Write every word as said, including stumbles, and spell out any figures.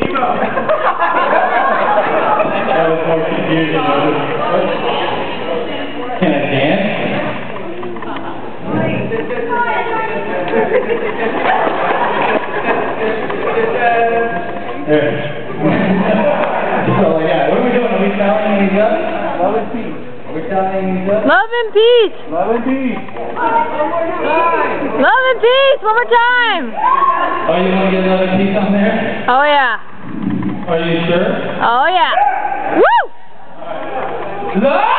That was more confusing. Can I dance? There. So, yeah, what are we doing? Are we selling these up? Love and peace. Are we selling these up? Love and peace. Love and peace. Love and peace. One more time. Oh, you want to get love and peace on there? Oh, yeah. Are you sure? Oh, yeah. Woo! Love!